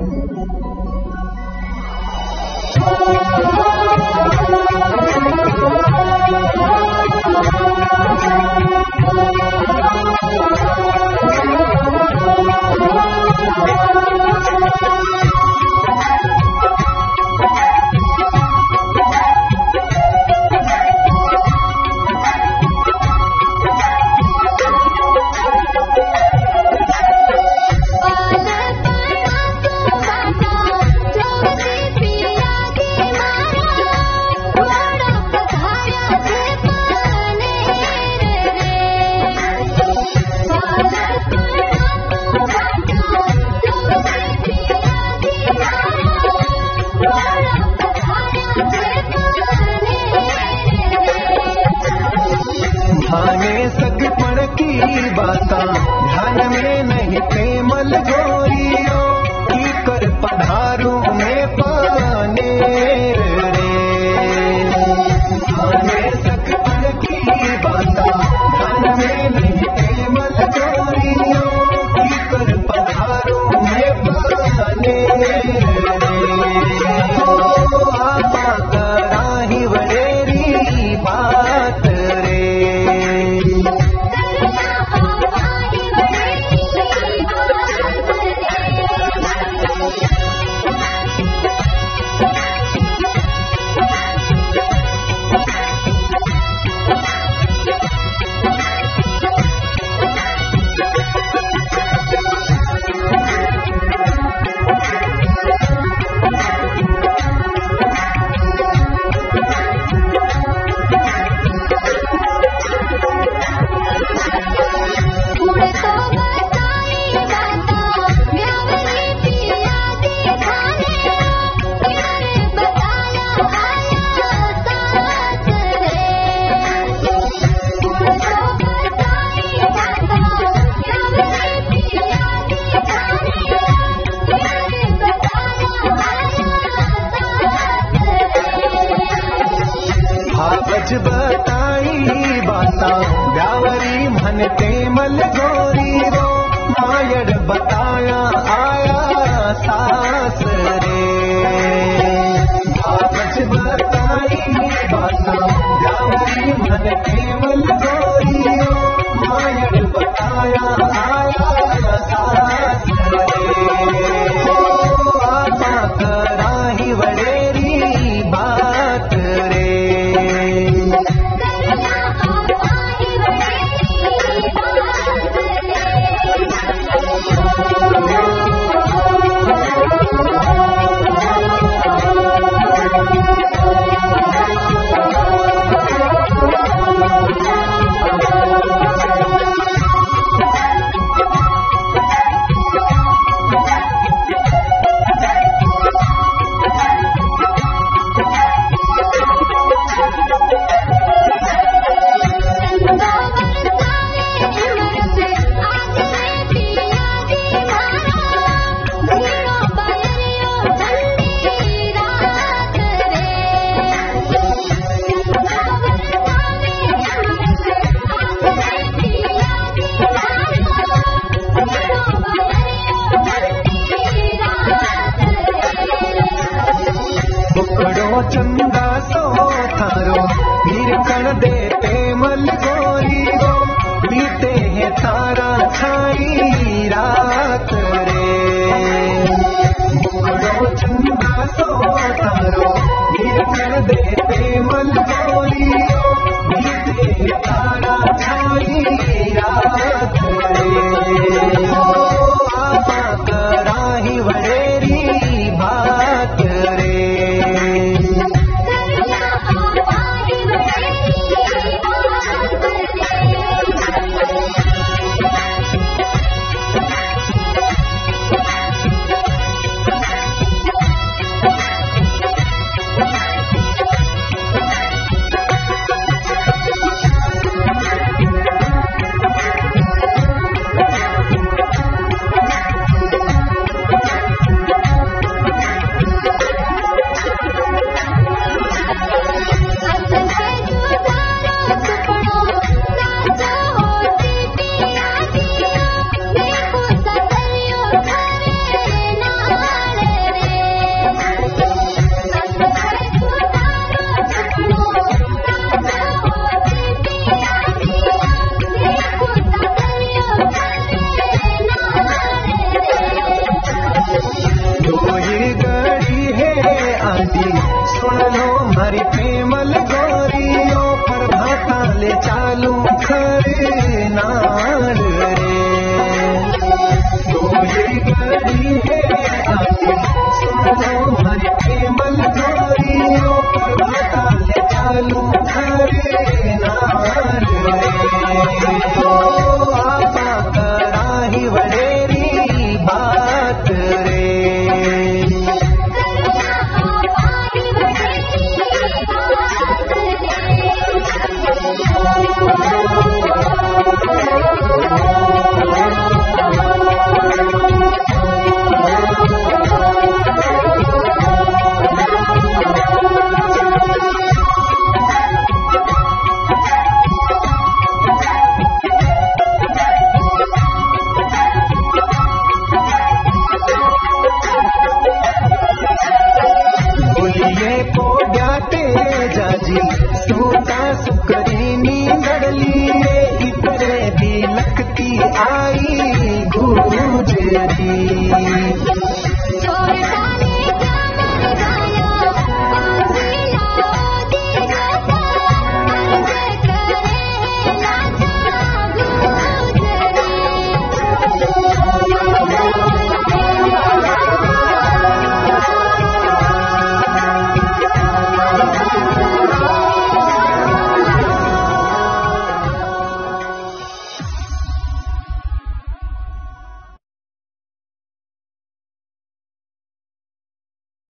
बाता ध्यान में नहीं प्रेमल गोरियो की कर पधारू में पाने रे हमें सकल की बाता ध्यान में नहीं प्रेमल गोरियो की कर पधारू में पाने रे आपा कराही वडेरी बात रे बताई बाता ब्यावरी मन प्रेमल गोरी रो मायड़ बताया आया सास रे भावच बताई बाता ब्यावरी मन प्रेमल गोरी रो मायड़ बताया आया सास रे आपा कराही वडेरी बात रे चंदा सो थारो वीर कण दे प्रेमल गोरी रो बीते हैं तारा छाई रात रे चंदा सो थारो वीर कण दे प्रेमल गोरी रो बीते हैं तारा छाई रात रे आपा कराही वडेरी बात रे जाजी सुन लो मारी प्रेमल गोरियो प्रभाता ले चालू खरे नाल रे गोरी गड़ी है जाजी सुन लो मारी प्रेमल गोरियो प्रभाता ले चालू खरे नाल रे आपा कराही वडेरी बात रे जाजी सूता सुकरीनी गड़ली इतरे भी लगती आई गुजरी